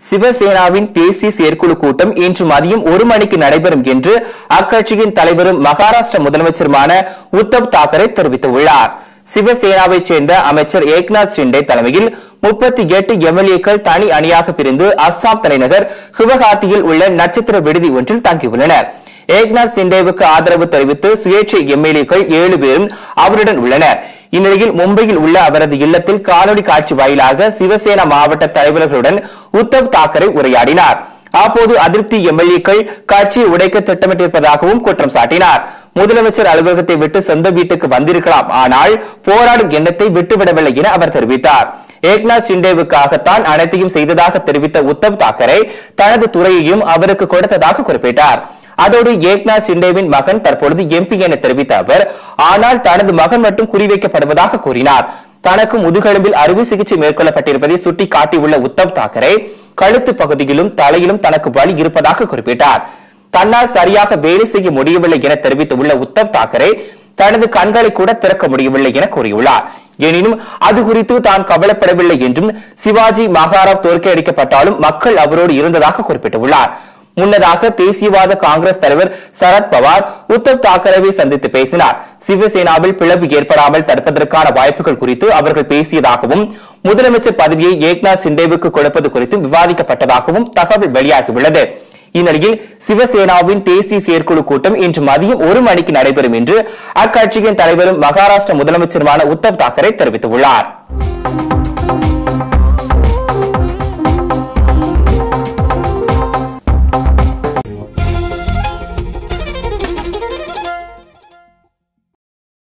சிவசேனாவின் தேசிய செயற்குழு கூட்டம் இன்று மதியம் 1 மணிக்கு நடைபெறும் என்று அக்கட்சியின் தலைவரும் மகாராஷ்டிர முதலமைச்சருமான உத்தவ் தாக்கரே தெரிவித்துள்ளார். சிவசேனாவைச் சேர்ந்த அமைச்சர் ஏக்நாத் ஷிண்டே தலைமையில் 38 எம்எல்ஏக்கள் தனி அணியாக பிரிந்து அஸ்ஸாம் தலைநகர் குவஹாத்தியில் உள்ள நட்சத்திர விடுதி ஒன்றில் தங்கியுள்ளனர். ஏக்நாத் ஷிண்டேவுக்கு ஆதரவு தெரிவித்து சுயேட்சை எம்எல்ஏக்கள் 7 பேரும் அவருடன் உள்ளனர். இந்நிலையில் மும்பையில் உள்ள அவரது இல்லத்தில் காணொலி காட்சி வாயிலாக சிவசேனா மாவட்ட தலைவர்களுடன் உத்தவ் தாக்கரே உரையாடினார். அப்போது அதிருப்தி எம்எல்ஏக்கள் கட்சியை உடைக்க திட்டமிட்டிருப்பதாகவும் குற்றம் சாட்டினார். முதலமைச்சர் அலுவலகத்தை விட்டு சொந்த வீட்டுக்கு வந்திருக்கலாம், ஆனால் போராடும் எண்ணத்தை விட்டுவிடவில்லை என அவர் தெரிவித்தார். ஏக்நாத் ஷிண்டேவுக்காகத்தான் அனைத்தையும் செய்ததாக தெரிவித்த உத்தவ் தாக்கரே தனது துறையையும் அவருக்கு கொடுத்ததாக குறிப்பிட்டார். அதோடு ஏக்நாத் ஷிண்டேவின் மகன் தற்பொழுது எம்பி என தெரிவித்த அவர், ஆனால் தனது மகன் மட்டும் குறிவைக்கப்படுவதாக கூறினார். தனக்கு முதுகெலும்பில் அறுவை சிகிச்சை மேற்கொள்ளப்பட்டிருப்பதை சுட்டி காட்டியுள்ள உத்தவ் தாக்கரே கழுத்து பகுதியிலும் தலையிலும் தனக்கு வலி இருப்பதாக குறிப்பிட்டார். தன்னால் சரியாக வேலை செய்ய முடியவில்லை என தெரிவித்துள்ள உத்தவ் தாக்கரே தனது கண்களை கூட திறக்க முடியவில்லை என கூறியுள்ளார். எனினும் அது குறித்து தான் கவலைப்படவில்லை என்றும் சிவாஜி மகாராவ் தோற்கடிக்கப்பட்டாலும் மக்கள் அவரோடு இருந்ததாக குறிப்பிட்டுள்ளார். முன்னதாக தேசியவாத காங்கிரஸ் தலைவர் சரத் பவார் உத்தவ் தாக்கரேவை சந்தித்து பேசினார். சிவசேனாவில் பிளவு ஏற்படாமல் தடுப்பதற்கான வாய்ப்புகள் குறித்து அவர்கள் பேசியதாகவும் முதலமைச்சர் பதவியை ஏக்நாத் ஷிண்டேவுக்கு கொடுப்பது குறித்தும் விவாதிக்கப்பட்டதாகவும் தகவல் வெளியாகியுள்ளது. இந்நிலையில் சிவசேனாவின் தேசிய செயற்குழு கூட்டம் இன்று மதியம் 1 மணிக்கு நடைபெறும் என்று அக்கட்சியின் தலைவரும் மகாராஷ்டிர முதலமைச்சருமான உத்தவ் தாக்கரே தெரிவித்துள்ளார்.